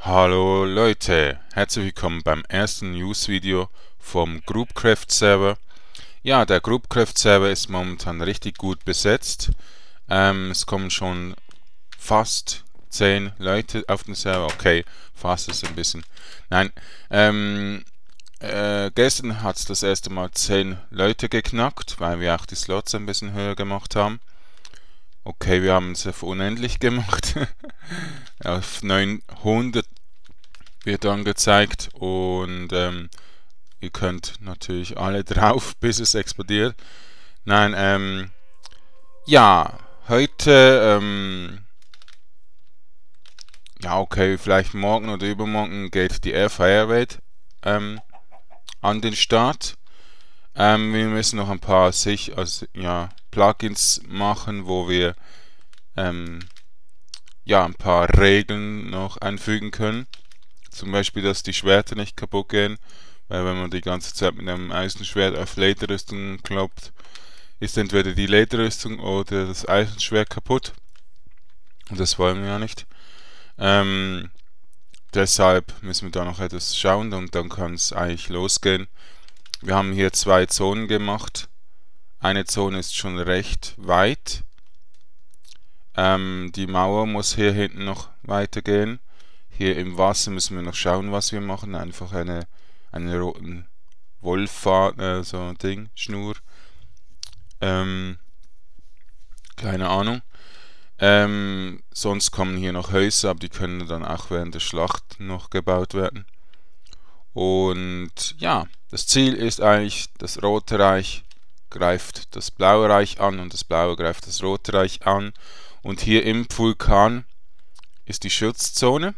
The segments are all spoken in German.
Hallo Leute, herzlich willkommen beim ersten News-Video vom Groupcraft Server. Ja, der Groupcraft Server ist momentan richtig gut besetzt. Es kommen schon fast 10 Leute auf den Server. Okay, fast ist ein bisschen. Nein, gestern hat es das erste Mal 10 Leute geknackt, weil wir auch die Slots ein bisschen höher gemacht haben. Okay, wir haben es auf unendlich gemacht. Auf 900 wird angezeigt und ihr könnt natürlich alle drauf, bis es explodiert. Nein, ja, heute, ja okay, vielleicht morgen oder übermorgen geht die Airfire-Welt an den Start. Wir müssen noch ein paar Plugins machen, wo wir ja, ein paar Regeln noch einfügen können. Zum Beispiel, dass die Schwerter nicht kaputt gehen, weil wenn man die ganze Zeit mit einem Eisenschwert auf Lederrüstung kloppt, ist entweder die Lederrüstung oder das Eisenschwert kaputt. Und das wollen wir ja nicht. Deshalb müssen wir da noch etwas schauen und dann kann es eigentlich losgehen. Wir haben hier 2 Zonen gemacht. Eine Zone ist schon recht weit. Die Mauer muss hier hinten noch weitergehen. Hier im Wasser müssen wir noch schauen, was wir machen. Einfach eine roten Wollfaden, so ein Ding, Schnur. Keine Ahnung. Sonst kommen hier noch Häuser, aber die können dann auch während der Schlacht noch gebaut werden. Und ja, das Ziel ist eigentlich, das Rote Reich greift das Blaue Reich an und das Blaue greift das Rote Reich an. Und hier im Vulkan ist die Schutzzone.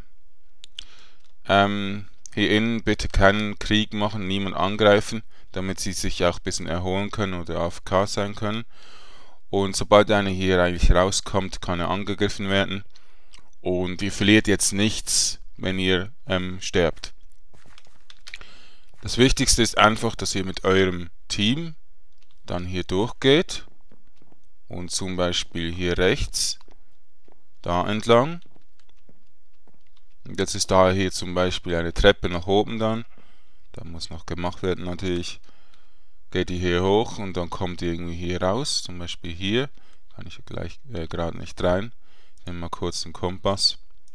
Hier innen bitte keinen Krieg machen, niemand angreifen, damit sie sich auch ein bisschen erholen können oder AFK sein können. Und sobald einer hier eigentlich rauskommt, kann er angegriffen werden. Und ihr verliert jetzt nichts, wenn ihr sterbt. Das Wichtigste ist einfach, dass ihr mit eurem Team dann hier durchgeht. Und zum Beispiel hier rechts, da entlang. Und jetzt ist da hier zum Beispiel eine Treppe nach oben dann. Da muss noch gemacht werden natürlich. Geht ihr hier hoch und dann kommt ihr irgendwie hier raus. Zum Beispiel hier. Kann ich gleich gerade nicht rein. Ich nehme mal kurz den Kompass.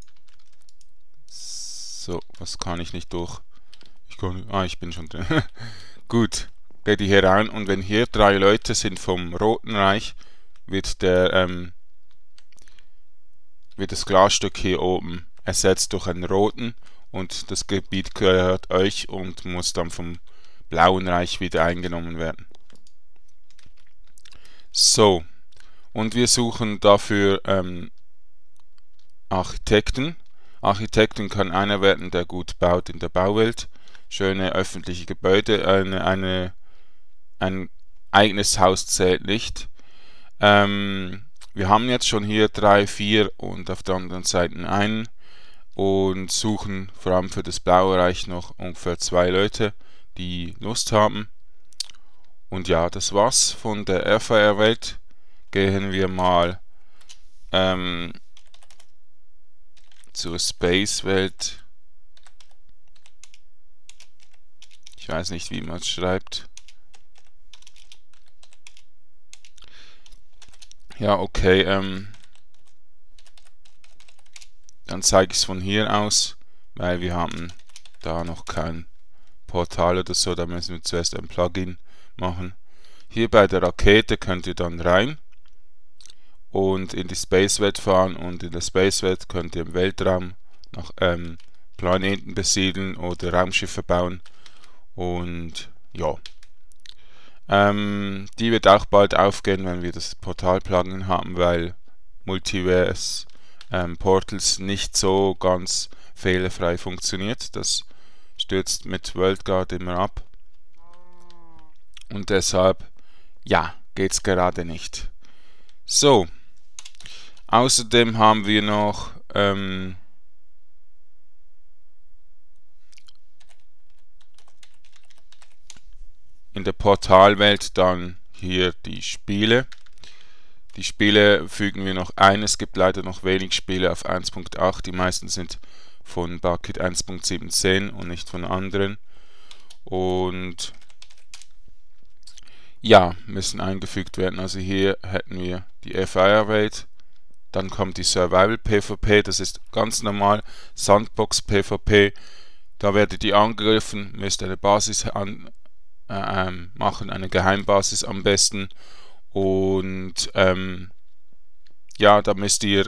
So, was kann ich nicht durch? Ich bin schon drin. Gut, geht ihr hier rein und wenn hier 3 Leute sind vom Roten Reich, wird das Glasstück hier oben ersetzt durch einen roten und das Gebiet gehört euch und muss dann vom Blauen Reich wieder eingenommen werden. So, und wir suchen dafür Architekten. Architekten kann einer werden, der gut baut in der Bauwelt. Schöne öffentliche Gebäude, ein eigenes Haus zählt nicht. Wir haben jetzt schon hier 3, 4 und auf der anderen Seite einen und suchen vor allem für das Blaue Reich noch ungefähr 2 Leute, die Lust haben. Und ja, das war's von der Airfire-Welt. Gehen wir mal zur Space-Welt. Ich weiß nicht, wie man es schreibt. Ja, okay, dann zeige ich es von hier aus, weil wir haben da noch kein Portal oder so, da müssen wir zuerst ein Plugin machen. Hier bei der Rakete könnt ihr dann rein und in die Space-Welt fahren und in der Space-Welt könnt ihr im Weltraum nach Planeten besiedeln oder Raumschiffe bauen und ja. Die wird auch bald aufgehen, wenn wir das Portal-Plugin haben, weil Multiverse Portals nicht so ganz fehlerfrei funktioniert. Das stürzt mit WorldGuard immer ab. Und deshalb, ja, geht's gerade nicht. So, außerdem haben wir noch in der Portalwelt dann hier die Spiele. Die Spiele fügen wir noch ein. Es gibt leider noch wenig Spiele auf 1.8. Die meisten sind von Bukkit 1.7.10 und nicht von anderen. Und ja, müssen eingefügt werden. Also hier hätten wir die Fire Rate, dann kommt die Survival PvP, das ist ganz normal, Sandbox PvP, da werdet ihr angegriffen, müsst eine Basis machen, eine Geheimbasis am besten, und ja, da müsst ihr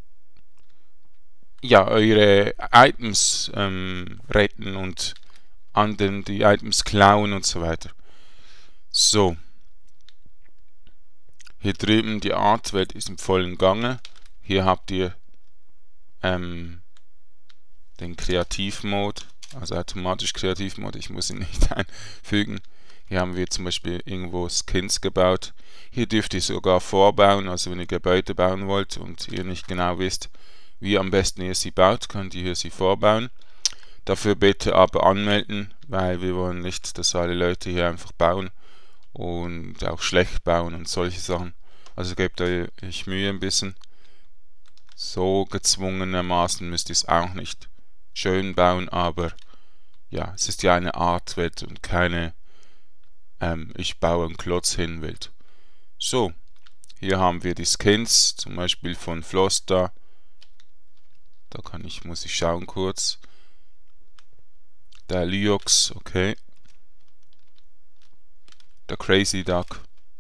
ja eure Items retten und anderen die Items klauen und so weiter. So. Hier drüben die Artwelt ist im vollen Gange. Hier habt ihr den Kreativmode, also automatisch Kreativmode, ich muss ihn nicht einfügen. Hier haben wir zum Beispiel irgendwo Skins gebaut. Hier dürft ihr sogar vorbauen, also wenn ihr Gebäude bauen wollt und ihr nicht genau wisst, wie am besten ihr sie baut, könnt ihr hier sie vorbauen. Dafür bitte aber anmelden, weil wir wollen nicht, dass alle Leute hier einfach bauen und auch schlecht bauen und solche Sachen. Also gebt euch Mühe ein bisschen. So gezwungenermaßen müsst ihr es auch nicht schön bauen, aber ja, es ist ja eine Artwelt und keine ich baue einen Klotz hin Welt. So, hier haben wir die Skins, zum Beispiel von Floster. Da muss ich schauen kurz. Der Lyox, okay. Der Crazy Duck.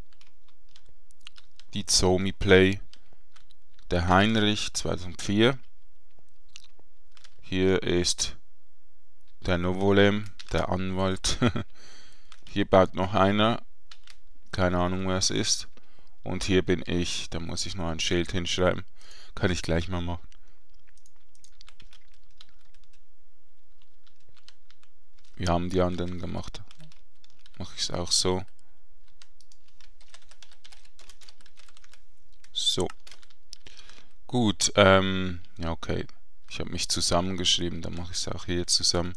Die Zomi Play. Der Heinrich 2004. Hier ist der Novolem, der Anwalt. Hier baut noch einer. Keine Ahnung, wer es ist. Und hier bin ich. Da muss ich noch ein Schild hinschreiben. Kann ich gleich mal machen. Wir haben die anderen gemacht. Mache ich es auch so. So. Gut, ja, okay. Ich habe mich zusammengeschrieben, dann mache ich es auch hier zusammen.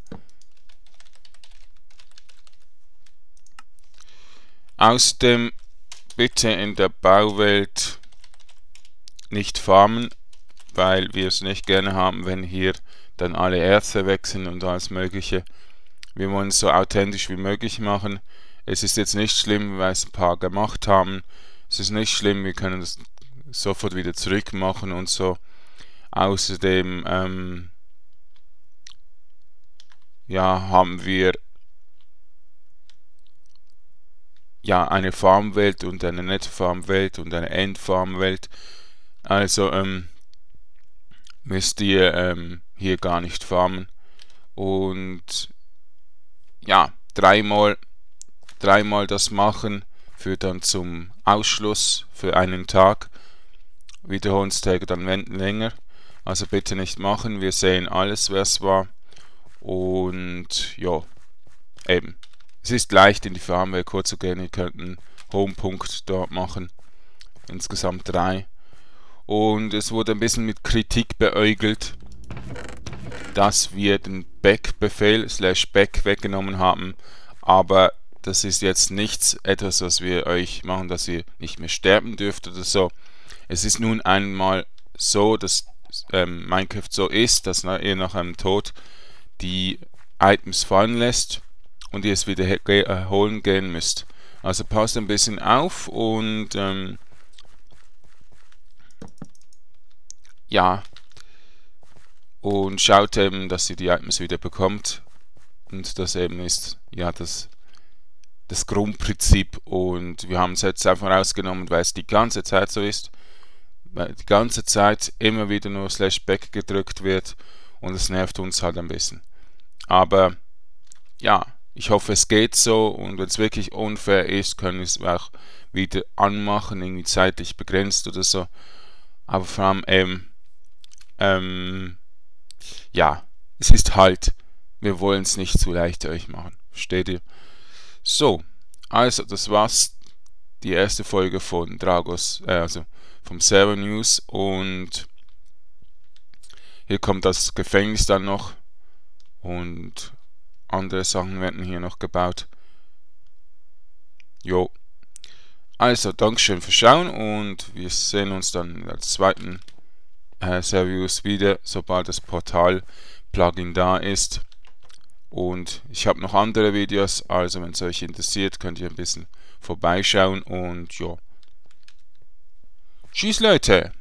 Außerdem bitte in der Bauwelt nicht farmen, weil wir es nicht gerne haben, wenn hier dann alle Erze weg sind und alles Mögliche. Wir wollen es so authentisch wie möglich machen. Es ist jetzt nicht schlimm, weil es ein paar gemacht haben. Es ist nicht schlimm, wir können das sofort wieder zurück machen und so. Außerdem ja, haben wir ja eine Farmwelt und eine Net-Farmwelt und eine End-Farmwelt. Also müsst ihr hier gar nicht farmen. Und ja, dreimal das machen führt dann zum Ausschluss für einen Tag. Wiederholungstage dann länger. Also bitte nicht machen. Wir sehen alles, wer es war. Und ja, eben. Es ist leicht in die Farmwelt kurz zu gehen. Ihr könnt einen Homepunkt dort machen. Insgesamt 3. Und es wurde ein bisschen mit Kritik beäugelt, dass wir den Back-Befehl /back weggenommen haben. Aber das ist jetzt nichts, etwas, was wir euch machen, dass ihr nicht mehr sterben dürft oder so. Es ist nun einmal so, dass Minecraft so ist, dass ihr nach einem Tod die Items fallen lässt und ihr es wieder holen gehen müsst. Also passt ein bisschen auf und ja, und schaut eben, dass ihr die Items wieder bekommt. Und das eben ist ja das Grundprinzip. Und wir haben es jetzt einfach rausgenommen, weil es die ganze Zeit so ist. Weil die ganze Zeit immer wieder nur /back gedrückt wird und es nervt uns halt ein bisschen. Aber ja, ich hoffe es geht so, und wenn es wirklich unfair ist, können wir es auch wieder anmachen, irgendwie zeitlich begrenzt oder so. Aber vor allem eben, ja, es ist halt, wir wollen es nicht zu leicht euch machen. Versteht ihr? So, also das war's. Die erste Folge von Dragos, also vom Server News, und hier kommt das Gefängnis dann noch und andere Sachen werden hier noch gebaut. Jo. Also, Dankeschön fürs Schauen und wir sehen uns dann in der zweiten Server News wieder, sobald das Portal Plugin da ist. Und ich habe noch andere Videos, also wenn es euch interessiert, könnt ihr ein bisschen vorbeischauen und ja. Tschüss Leute!